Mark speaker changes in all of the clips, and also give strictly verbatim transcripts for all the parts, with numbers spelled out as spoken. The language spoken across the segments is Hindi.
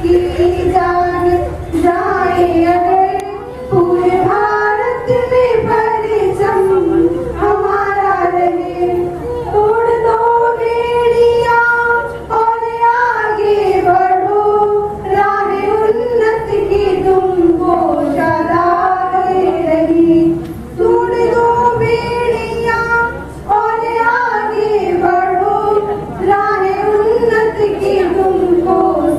Speaker 1: की जान जाए अगर पूरे भारत में परचम हमारा रहे। तोड़ दो बेड़ियां और आगे बढ़ो, राह उन्नत की तुमको चलाए रही। तोड़ दो बेड़ियां और आगे बढ़ो, राह उन्नत की तुमको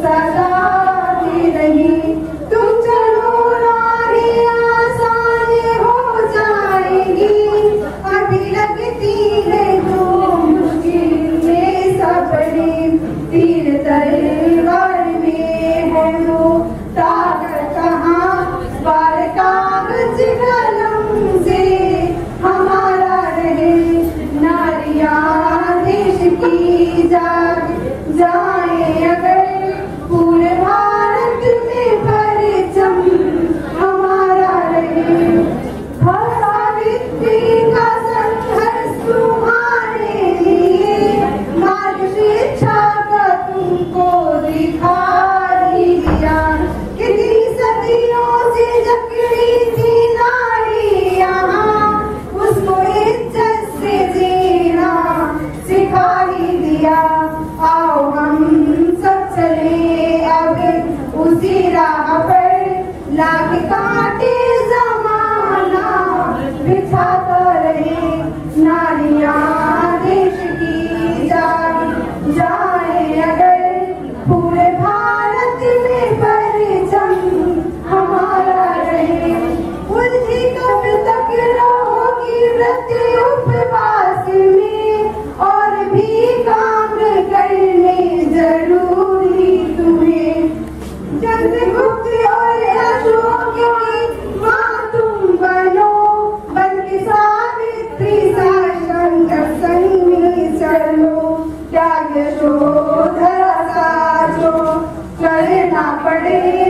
Speaker 1: सलाते रही। तुम चलो राहें आसान हो जाएगी, अभी लगती है जो मुश्किलें सफरें। तीर तलवार में है वो ताकत कहाँ, बार कागज कलम से हमारा रहे। नारियां देश की जाग जाए अगर पूरे भारत में परचम हमारा रहे। हर सावित्री का संघर्ष तुम्हारे लिए, मार्ग शिक्षा का तुमको दिखा दिया। कितनी सदियों से जकड़ी थी नारी यहाँ, उसको इज्जत से जीना सिखा ही दिया। आओ हम सब चले अब उसी राह पर, लाख कांटे ज़माना बिछाता रहे। नारियां देश की जाग जाए अगर पूरे भारत में परचम हमारा रहे। उलझी कब तक रहोगी व्रत उपवास में, और भी काम करने जरूरी तुम्हें। चंद्रगुप्त और अशोक की माँ तुम बनो, बन के सावित्री शासन का संग में चलो। त्याग यशोधरा सा जो करना पड़े